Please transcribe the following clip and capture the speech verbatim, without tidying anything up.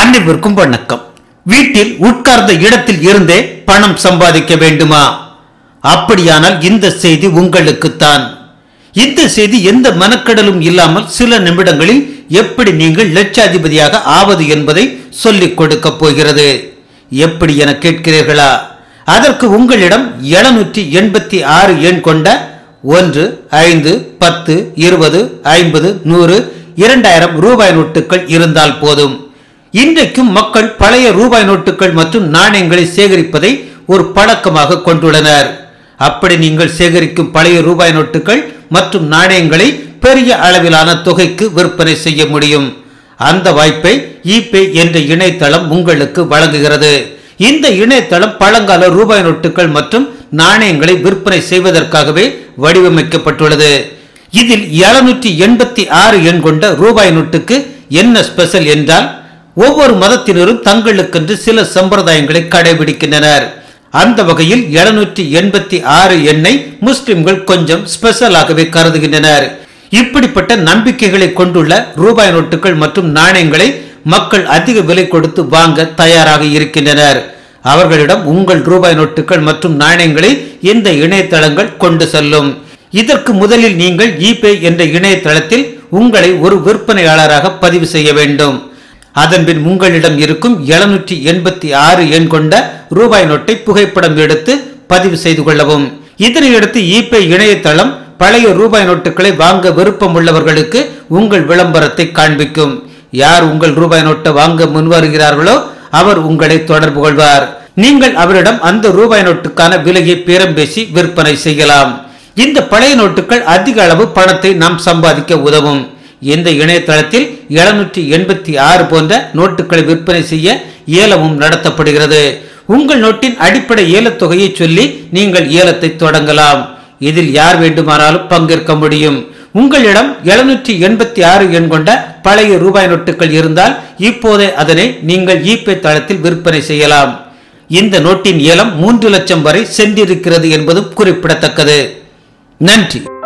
அனைவருக்கும் வணக்கம். வீட்டில் உட்கார்ந்த இடத்தில் இருந்தே பணம் சம்பாதிக்க வேண்டுமா? அப்படியானால் இந்த செய்தி உங்களுக்குத்தான். இந்த செய்தி எந்த மனக்கடலும் இல்லாமல் சில நிமிடங்களில் எப்படி நீங்கள் லட்சாதிபதியாக ஆவது என்பதை சொல்லிக் கொடுக்க போகிறது. எப்படி என கேட்கிறீர்களா? அதற்கு உங்களிடம் எழுநூற்றி எண்பத்தி ஆறு எண் கொண்ட ஒன்று ஐந்து பத்து இருபது ஐம்பது நூறு இரண்டாயிரம் ரூபாய் நோட்டுகள் இருந்தால் போதும். இன்றைக்கும் மக்கள் பழைய ரூபாய் நோட்டுகள் மற்றும் நாணயங்களை சேகரிப்பதை ஒரு பழக்கமாக கொண்டுள்ளனர். அப்படி நீங்கள் சேகரிக்கும் பழைய ரூபாய் நோட்டுகள் மற்றும் நாணயங்களை பெரிய அளவிலான தொகைக்கு விற்பனை செய்ய முடியும். அந்த வாய்ப்பை ஈபே என்ற இணையதளம் உங்களுக்கு வழங்குகிறது. இந்த இணையதளம் பழங்கால ரூபாய் நோட்டுகள் மற்றும் நாணயங்களை விற்பனை செய்வதற்காகவே வடிவமைக்கப்பட்டுள்ளது. இதில் எழுநூற்றி எண்பத்தி ஆறு எண் கொண்ட ரூபாய் நோட்டுக்கு என்ன ஸ்பெஷல் என்றால், ஒவ்வொரு மதத்தினரும் தங்களுக்கென்று சில சம்பிரதாயங்களை கடைபிடிக்கின்றனர். அந்த வகையில் எழுநூற்றி எண்பத்தி ஆறு எண்ணை முஸ்லிம்கள் கொஞ்சம் ஸ்பெஷலாகவே கருதுகின்றனர். இப்படிப்பட்ட நம்பிக்கைகளை கொண்டுள்ள ரூபாய் நோட்டுகள் மற்றும் நாணயங்களை மக்கள் அதிக விலை கொடுத்து வாங்க தயாராக இருக்கின்றனர். அவர்களிடம் உங்கள் ரூபாய் நோட்டுகள் மற்றும் நாணயங்களை இந்த இணையதளங்கள் கொண்டு செல்லும். இதற்கு முதலில் நீங்கள் ஈபே என்ற இணையதளத்தில் உங்களை ஒரு விற்பனையாளராக பதிவு செய்ய வேண்டும். அதன்பின் உங்களிடம் இருக்கும் எழுநூற்றி எண்பத்தி ஆறு எண் கொண்ட ரூபாய் நோட்டை புகைப்படம் எடுத்து பதிவு செய்து கொள்ளவும். இதனையடுத்து ஈபே இணையதளம் பழைய ரூபாய் நோட்டுகளை வாங்க விருப்பம் உள்ளவர்களுக்கு உங்கள் விளம்பரத்தை காண்பிக்கும். யார் உங்கள் ரூபாய் நோட்டை வாங்க முன்வருகிறார்களோ அவர் உங்களை தொடர்பு கொள்வார். நீங்கள் அவரிடம் அந்த ரூபாய் நோட்டுக்கான விலையை பேரம் பேசி விற்பனை செய்யலாம். இந்த பழைய நோட்டுகள் அதிக அளவு பணத்தை நாம் சம்பாதிக்க உதவும். இந்த இணையதளத்தில் எழுநூற்றி எண்பத்தி ஆறு போன்ற நோட்டுகளை விற்பனை செய்ய ஏலமும் நடத்தப்படுகிறது. உங்கள் நோட்டின் அடிப்படை ஏலத்தொகையை சொல்லி நீங்கள் ஏலத்தை தொடங்கலாம். இதில் யார் வேண்டுமானாலும் பங்கேற்க முடியும். உங்களிடம் எழுநூற்றி எண்பத்தி ஆறு எண் கொண்ட பழைய ரூபாய் நோட்டுகள் இருந்தால் இப்போதே அதனை நீங்கள் ஈபே தளத்தில் விற்பனை செய்யலாம். இந்த நோட்டின் ஏலம் மூன்று லட்சம் வரை சென்றிருக்கிறது என்பதும் குறிப்பிடத்தக்கது. நன்றி.